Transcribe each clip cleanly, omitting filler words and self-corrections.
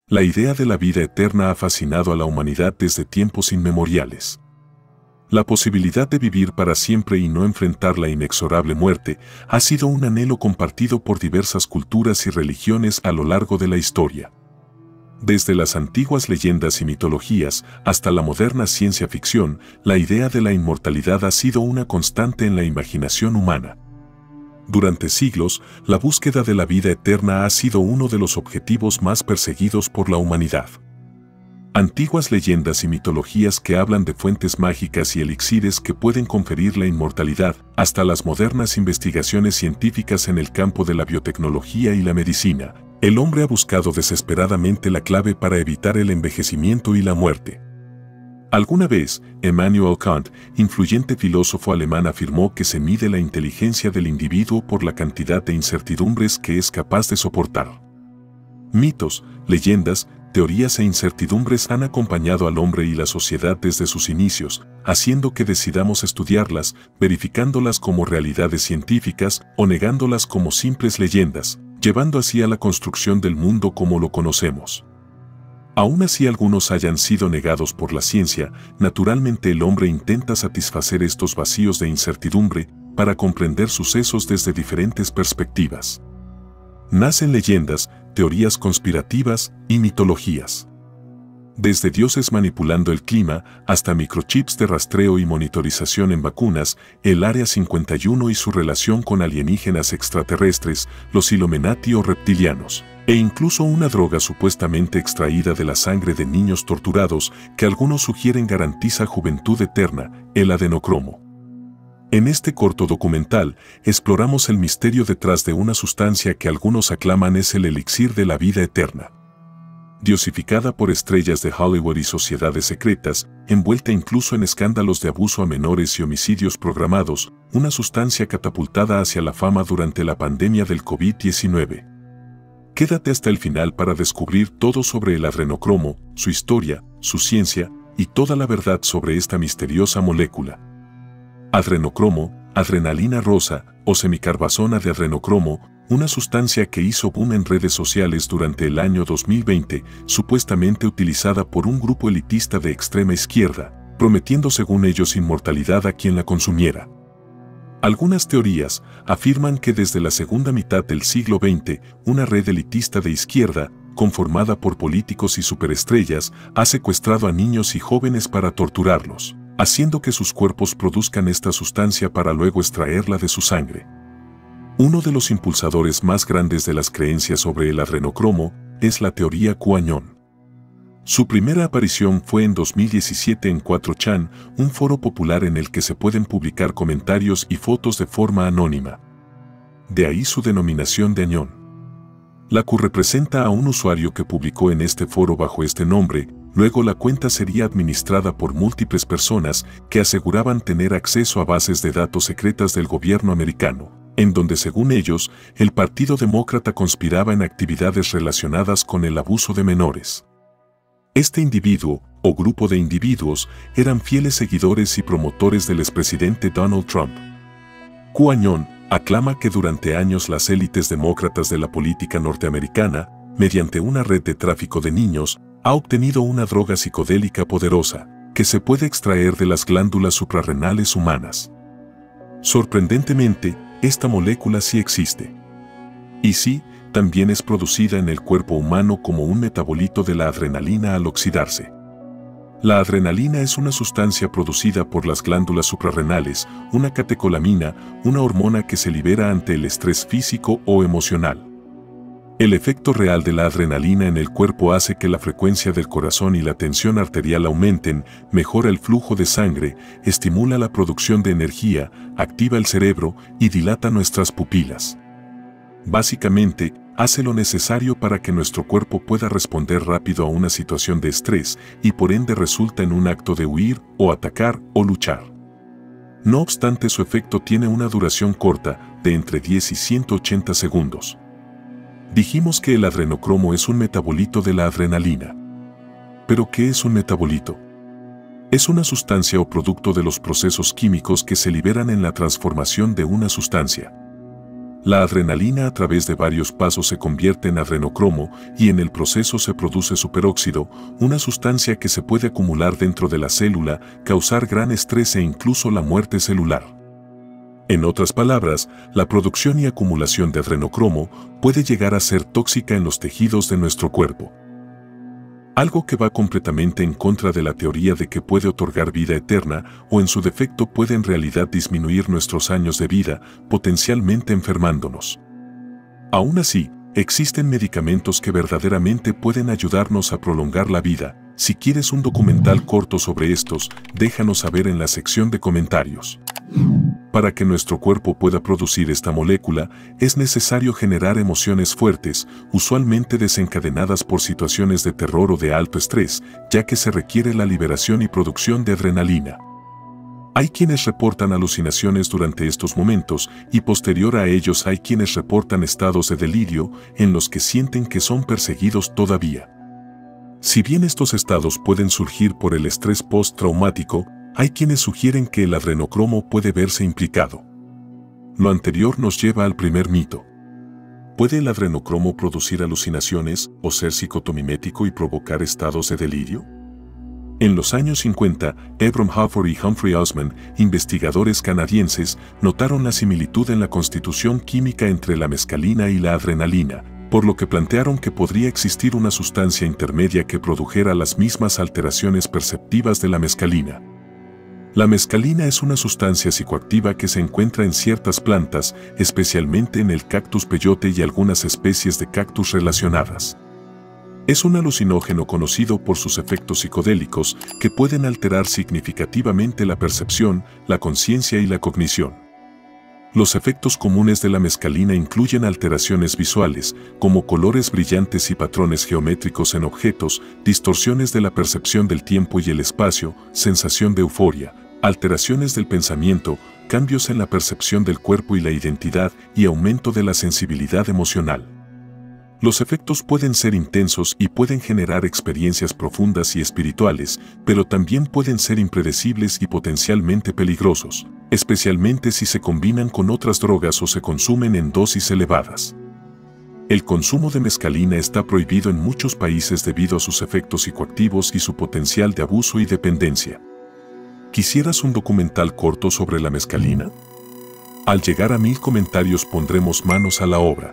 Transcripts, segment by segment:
La idea de la vida eterna ha fascinado a la humanidad desde tiempos inmemoriales. La posibilidad de vivir para siempre y no enfrentar la inexorable muerte ha sido un anhelo compartido por diversas culturas y religiones a lo largo de la historia. Desde las antiguas leyendas y mitologías hasta la moderna ciencia ficción, la idea de la inmortalidad ha sido una constante en la imaginación humana. Durante siglos, la búsqueda de la vida eterna ha sido uno de los objetivos más perseguidos por la humanidad. Antiguas leyendas y mitologías que hablan de fuentes mágicas y elixires que pueden conferir la inmortalidad, hasta las modernas investigaciones científicas en el campo de la biotecnología y la medicina, el hombre ha buscado desesperadamente la clave para evitar el envejecimiento y la muerte. Alguna vez, Immanuel Kant, influyente filósofo alemán, afirmó que se mide la inteligencia del individuo por la cantidad de incertidumbres que es capaz de soportar. Mitos, leyendas, teorías e incertidumbres han acompañado al hombre y la sociedad desde sus inicios, haciendo que decidamos estudiarlas, verificándolas como realidades científicas o negándolas como simples leyendas, llevando así a la construcción del mundo como lo conocemos. Aún así algunos hayan sido negados por la ciencia, naturalmente el hombre intenta satisfacer estos vacíos de incertidumbre para comprender sucesos desde diferentes perspectivas. Nacen leyendas, teorías conspirativas y mitologías. Desde dioses manipulando el clima hasta microchips de rastreo y monitorización en vacunas, el Área 51 y su relación con alienígenas extraterrestres, los Illuminati o reptilianos, e incluso una droga supuestamente extraída de la sangre de niños torturados que algunos sugieren garantiza juventud eterna, el adenocromo. En este corto documental, exploramos el misterio detrás de una sustancia que algunos aclaman es el elixir de la vida eterna. Diosificada por estrellas de Hollywood y sociedades secretas, envuelta incluso en escándalos de abuso a menores y homicidios programados, una sustancia catapultada hacia la fama durante la pandemia del COVID-19. Quédate hasta el final para descubrir todo sobre el adrenocromo, su historia, su ciencia y toda la verdad sobre esta misteriosa molécula. Adrenocromo, adrenalina rosa o semicarbazona de adrenocromo, una sustancia que hizo boom en redes sociales durante el año 2020, supuestamente utilizada por un grupo elitista de extrema izquierda, prometiendo según ellos inmortalidad a quien la consumiera. Algunas teorías afirman que desde la segunda mitad del siglo XX, una red elitista de izquierda, conformada por políticos y superestrellas, ha secuestrado a niños y jóvenes para torturarlos, haciendo que sus cuerpos produzcan esta sustancia para luego extraerla de su sangre. Uno de los impulsadores más grandes de las creencias sobre el adrenocromo es la teoría QAnon. Su primera aparición fue en 2017 en 4chan, un foro popular en el que se pueden publicar comentarios y fotos de forma anónima. De ahí su denominación de Añón. La Q representa a un usuario que publicó en este foro bajo este nombre, luego la cuenta sería administrada por múltiples personas que aseguraban tener acceso a bases de datos secretas del gobierno americano, en donde según ellos, el Partido Demócrata conspiraba en actividades relacionadas con el abuso de menores. Este individuo, o grupo de individuos, eran fieles seguidores y promotores del expresidente Donald Trump. QAnon aclama que durante años las élites demócratas de la política norteamericana, mediante una red de tráfico de niños, ha obtenido una droga psicodélica poderosa, que se puede extraer de las glándulas suprarrenales humanas. Sorprendentemente, esta molécula sí existe. Y sí, también es producida en el cuerpo humano como un metabolito de la adrenalina al oxidarse. La adrenalina es una sustancia producida por las glándulas suprarrenales, una catecolamina, una hormona que se libera ante el estrés físico o emocional. El efecto real de la adrenalina en el cuerpo hace que la frecuencia del corazón y la tensión arterial aumenten, mejora el flujo de sangre, estimula la producción de energía, activa el cerebro y dilata nuestras pupilas. Básicamente, hace lo necesario para que nuestro cuerpo pueda responder rápido a una situación de estrés y por ende resulta en un acto de huir o atacar o luchar. No obstante, su efecto tiene una duración corta, de entre 10 y 180 segundos. Dijimos que el adrenocromo es un metabolito de la adrenalina. ¿Pero qué es un metabolito? Es una sustancia o producto de los procesos químicos que se liberan en la transformación de una sustancia. La adrenalina a través de varios pasos se convierte en adrenocromo y en el proceso se produce superóxido, una sustancia que se puede acumular dentro de la célula, causar gran estrés e incluso la muerte celular. En otras palabras, la producción y acumulación de adrenocromo puede llegar a ser tóxica en los tejidos de nuestro cuerpo. Algo que va completamente en contra de la teoría de que puede otorgar vida eterna o en su defecto puede en realidad disminuir nuestros años de vida, potencialmente enfermándonos. Aún así, existen medicamentos que verdaderamente pueden ayudarnos a prolongar la vida. Si quieres un documental corto sobre estos, déjanos saber en la sección de comentarios. Para que nuestro cuerpo pueda producir esta molécula, es necesario generar emociones fuertes, usualmente desencadenadas por situaciones de terror o de alto estrés, ya que se requiere la liberación y producción de adrenalina. Hay quienes reportan alucinaciones durante estos momentos y posterior a ellos hay quienes reportan estados de delirio en los que sienten que son perseguidos todavía. Si bien estos estados pueden surgir por el estrés postraumático, hay quienes sugieren que el adrenocromo puede verse implicado. Lo anterior nos lleva al primer mito. ¿Puede el adrenocromo producir alucinaciones o ser psicotomimético y provocar estados de delirio? En los años 50, Abram Halford y Humphrey Osmond, investigadores canadienses, notaron la similitud en la constitución química entre la mescalina y la adrenalina, por lo que plantearon que podría existir una sustancia intermedia que produjera las mismas alteraciones perceptivas de la mescalina. La mescalina es una sustancia psicoactiva que se encuentra en ciertas plantas, especialmente en el cactus peyote y algunas especies de cactus relacionadas. Es un alucinógeno conocido por sus efectos psicodélicos que pueden alterar significativamente la percepción, la conciencia y la cognición. Los efectos comunes de la mescalina incluyen alteraciones visuales, como colores brillantes y patrones geométricos en objetos, distorsiones de la percepción del tiempo y el espacio, sensación de euforia, alteraciones del pensamiento, cambios en la percepción del cuerpo y la identidad y aumento de la sensibilidad emocional. Los efectos pueden ser intensos y pueden generar experiencias profundas y espirituales, pero también pueden ser impredecibles y potencialmente peligrosos, especialmente si se combinan con otras drogas o se consumen en dosis elevadas. El consumo de mescalina está prohibido en muchos países debido a sus efectos psicoactivos y su potencial de abuso y dependencia. ¿Quisieras un documental corto sobre la mescalina? Al llegar a 1000 comentarios pondremos manos a la obra.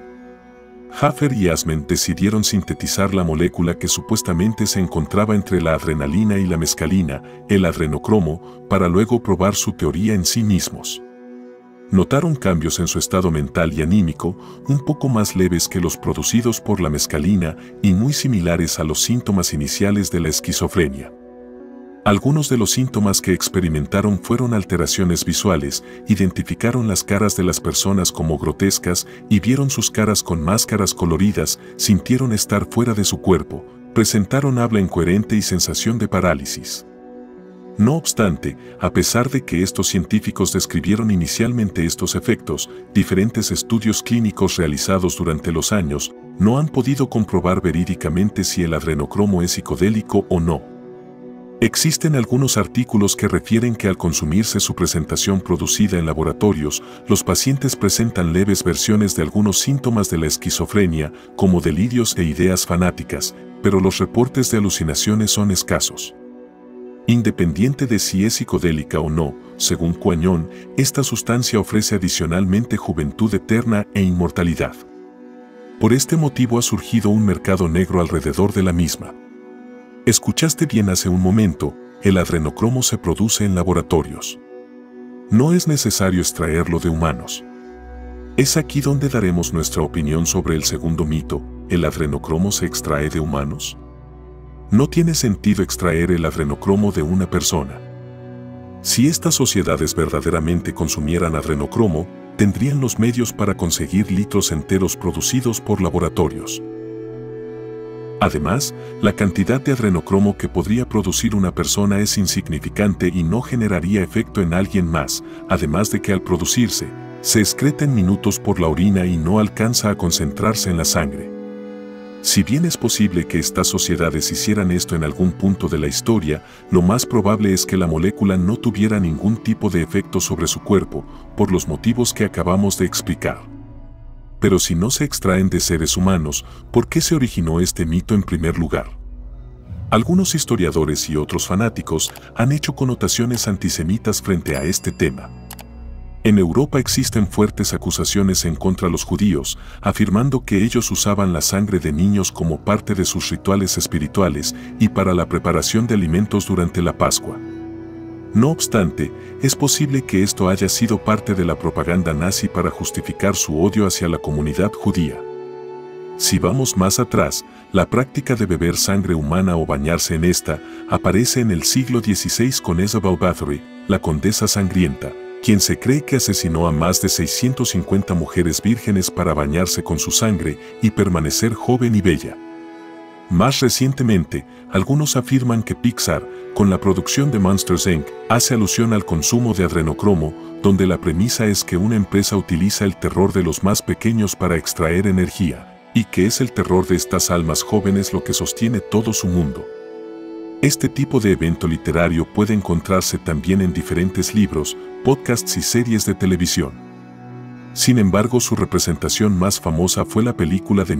Haffer y Osmond decidieron sintetizar la molécula que supuestamente se encontraba entre la adrenalina y la mescalina, el adrenocromo, para luego probar su teoría en sí mismos. Notaron cambios en su estado mental y anímico, un poco más leves que los producidos por la mescalina y muy similares a los síntomas iniciales de la esquizofrenia. Algunos de los síntomas que experimentaron fueron alteraciones visuales, identificaron las caras de las personas como grotescas y vieron sus caras con máscaras coloridas, sintieron estar fuera de su cuerpo, presentaron habla incoherente y sensación de parálisis. No obstante, a pesar de que estos científicos describieron inicialmente estos efectos, diferentes estudios clínicos realizados durante los años no han podido comprobar verídicamente si el adrenocromo es psicodélico o no. Existen algunos artículos que refieren que al consumirse su presentación producida en laboratorios, los pacientes presentan leves versiones de algunos síntomas de la esquizofrenia, como delirios e ideas fanáticas, pero los reportes de alucinaciones son escasos. Independiente de si es psicodélica o no, según Quañón, esta sustancia ofrece adicionalmente juventud eterna e inmortalidad. Por este motivo ha surgido un mercado negro alrededor de la misma. Escuchaste bien hace un momento, el adrenocromo se produce en laboratorios. No es necesario extraerlo de humanos. Es aquí donde daremos nuestra opinión sobre el segundo mito, ¿el adrenocromo se extrae de humanos? No tiene sentido extraer el adrenocromo de una persona. Si estas sociedades verdaderamente consumieran adrenocromo, tendrían los medios para conseguir litros enteros producidos por laboratorios. Además, la cantidad de adrenocromo que podría producir una persona es insignificante y no generaría efecto en alguien más, además de que al producirse, se excreta en minutos por la orina y no alcanza a concentrarse en la sangre. Si bien es posible que estas sociedades hicieran esto en algún punto de la historia, lo más probable es que la molécula no tuviera ningún tipo de efecto sobre su cuerpo, por los motivos que acabamos de explicar. Pero si no se extraen de seres humanos, ¿por qué se originó este mito en primer lugar? Algunos historiadores y otros fanáticos han hecho connotaciones antisemitas frente a este tema. En Europa existen fuertes acusaciones en contra de los judíos, afirmando que ellos usaban la sangre de niños como parte de sus rituales espirituales y para la preparación de alimentos durante la Pascua. No obstante, es posible que esto haya sido parte de la propaganda nazi para justificar su odio hacia la comunidad judía. Si vamos más atrás, la práctica de beber sangre humana o bañarse en esta aparece en el siglo XVI con Isabel Bathory, la condesa sangrienta, quien se cree que asesinó a más de 650 mujeres vírgenes para bañarse con su sangre y permanecer joven y bella. Más recientemente, algunos afirman que Pixar, con la producción de Monsters Inc., hace alusión al consumo de adrenocromo, donde la premisa es que una empresa utiliza el terror de los más pequeños para extraer energía, y que es el terror de estas almas jóvenes lo que sostiene todo su mundo. Este tipo de evento literario puede encontrarse también en diferentes libros, podcasts y series de televisión. Sin embargo, su representación más famosa fue la película de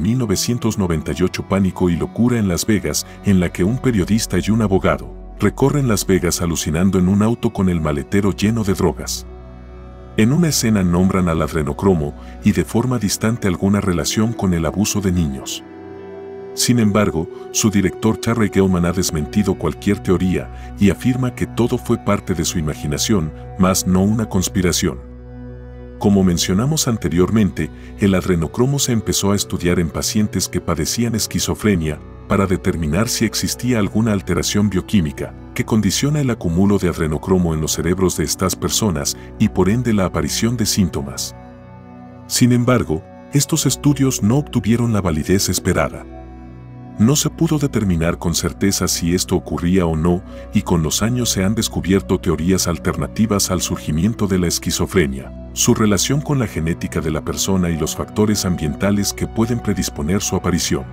1998 Pánico y Locura en Las Vegas, en la que un periodista y un abogado recorren Las Vegas alucinando en un auto con el maletero lleno de drogas. En una escena nombran al adrenocromo y de forma distante alguna relación con el abuso de niños. Sin embargo, su director Terry Gilliam ha desmentido cualquier teoría y afirma que todo fue parte de su imaginación, más no una conspiración. Como mencionamos anteriormente, el adrenocromo se empezó a estudiar en pacientes que padecían esquizofrenia para determinar si existía alguna alteración bioquímica que condiciona el acúmulo de adrenocromo en los cerebros de estas personas y por ende la aparición de síntomas. Sin embargo, estos estudios no obtuvieron la validez esperada. No se pudo determinar con certeza si esto ocurría o no, y con los años se han descubierto teorías alternativas al surgimiento de la esquizofrenia, su relación con la genética de la persona y los factores ambientales que pueden predisponer su aparición.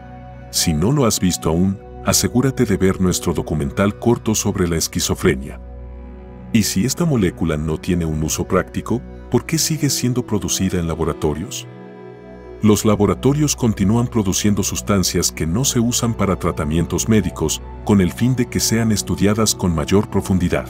Si no lo has visto aún, asegúrate de ver nuestro documental corto sobre la esquizofrenia. Y si esta molécula no tiene un uso práctico, ¿por qué sigue siendo producida en laboratorios? Los laboratorios continúan produciendo sustancias que no se usan para tratamientos médicos, con el fin de que sean estudiadas con mayor profundidad.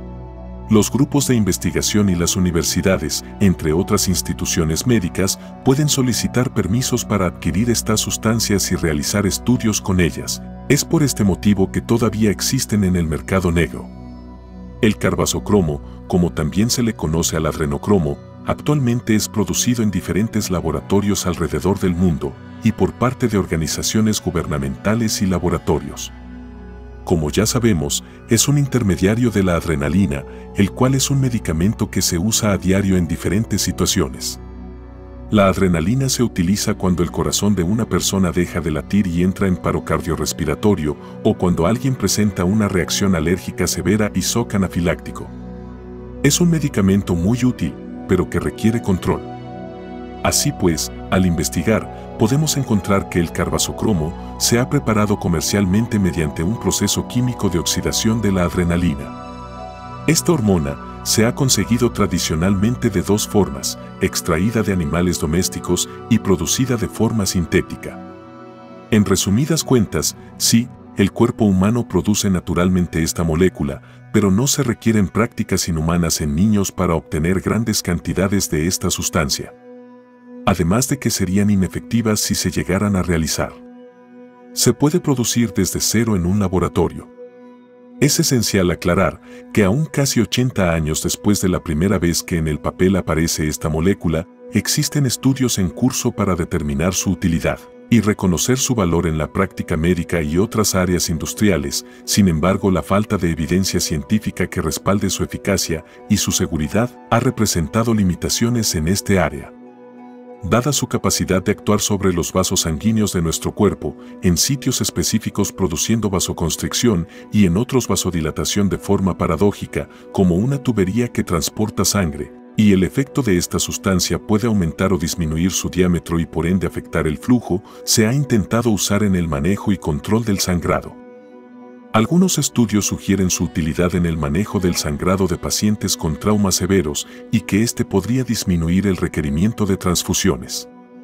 Los grupos de investigación y las universidades, entre otras instituciones médicas, pueden solicitar permisos para adquirir estas sustancias y realizar estudios con ellas. Es por este motivo que todavía existen en el mercado negro. El carbazocromo, como también se le conoce al adrenocromo, actualmente es producido en diferentes laboratorios alrededor del mundo y por parte de organizaciones gubernamentales y laboratorios. Como ya sabemos, es un intermediario de la adrenalina, el cual es un medicamento que se usa a diario en diferentes situaciones. La adrenalina se utiliza cuando el corazón de una persona deja de latir y entra en paro cardiorrespiratorio o cuando alguien presenta una reacción alérgica severa y shock anafiláctico. Es un medicamento muy útil, pero que requiere control. Así pues, al investigar, podemos encontrar que el carbazocromo se ha preparado comercialmente mediante un proceso químico de oxidación de la adrenalina. Esta hormona se ha conseguido tradicionalmente de dos formas, extraída de animales domésticos y producida de forma sintética. En resumidas cuentas, sí, el cuerpo humano produce naturalmente esta molécula, pero no se requieren prácticas inhumanas en niños para obtener grandes cantidades de esta sustancia. Además de que serían inefectivas si se llegaran a realizar. Se puede producir desde cero en un laboratorio. Es esencial aclarar que aún casi 80 años después de la primera vez que en el papel aparece esta molécula, existen estudios en curso para determinar su utilidad y reconocer su valor en la práctica médica y otras áreas industriales. Sin embargo, la falta de evidencia científica que respalde su eficacia y su seguridad ha representado limitaciones en este área. Dada su capacidad de actuar sobre los vasos sanguíneos de nuestro cuerpo, en sitios específicos produciendo vasoconstricción y en otros vasodilatación de forma paradójica, como una tubería que transporta sangre, y el efecto de esta sustancia puede aumentar o disminuir su diámetro y por ende afectar el flujo, se ha intentado usar en el manejo y control del sangrado. Algunos estudios sugieren su utilidad en el manejo del sangrado de pacientes con traumas severos y que este podría disminuir el requerimiento de transfusiones.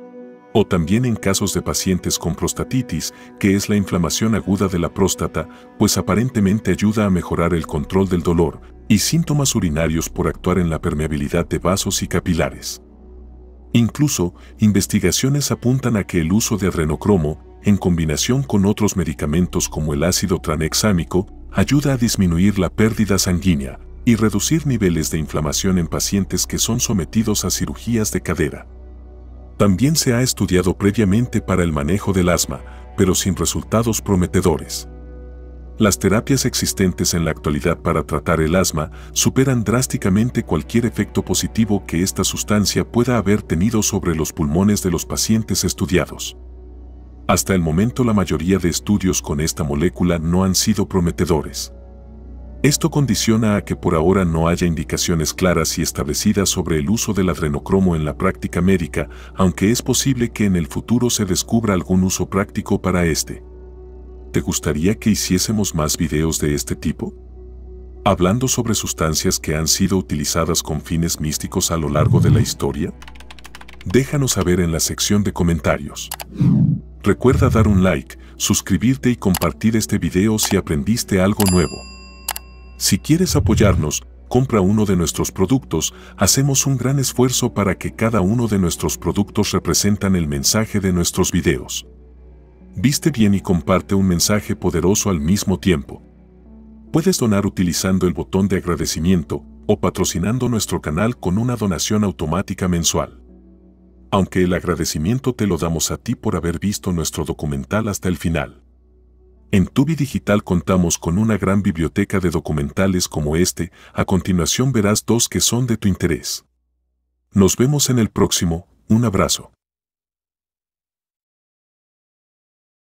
O también en casos de pacientes con prostatitis, que es la inflamación aguda de la próstata, pues aparentemente ayuda a mejorar el control del dolor, y síntomas urinarios por actuar en la permeabilidad de vasos y capilares. Incluso, investigaciones apuntan a que el uso de adrenocromo, en combinación con otros medicamentos como el ácido tranexámico, ayuda a disminuir la pérdida sanguínea y reducir niveles de inflamación en pacientes que son sometidos a cirugías de cadera. También se ha estudiado previamente para el manejo del asma, pero sin resultados prometedores. Las terapias existentes en la actualidad para tratar el asma superan drásticamente cualquier efecto positivo que esta sustancia pueda haber tenido sobre los pulmones de los pacientes estudiados. Hasta el momento la mayoría de estudios con esta molécula no han sido prometedores. Esto condiciona a que por ahora no haya indicaciones claras y establecidas sobre el uso del adrenocromo en la práctica médica, aunque es posible que en el futuro se descubra algún uso práctico para este. ¿Te gustaría que hiciésemos más videos de este tipo? Hablando sobre sustancias que han sido utilizadas con fines místicos a lo largo de la historia. Déjanos saber en la sección de comentarios. Recuerda dar un like, suscribirte y compartir este video si aprendiste algo nuevo. Si quieres apoyarnos, compra uno de nuestros productos, hacemos un gran esfuerzo para que cada uno de nuestros productos representan el mensaje de nuestros videos. Viste bien y comparte un mensaje poderoso al mismo tiempo. Puedes donar utilizando el botón de agradecimiento o patrocinando nuestro canal con una donación automática mensual. Aunque el agradecimiento te lo damos a ti por haber visto nuestro documental hasta el final. En Tubi Digital contamos con una gran biblioteca de documentales como este, a continuación verás 2 que son de tu interés. Nos vemos en el próximo, un abrazo.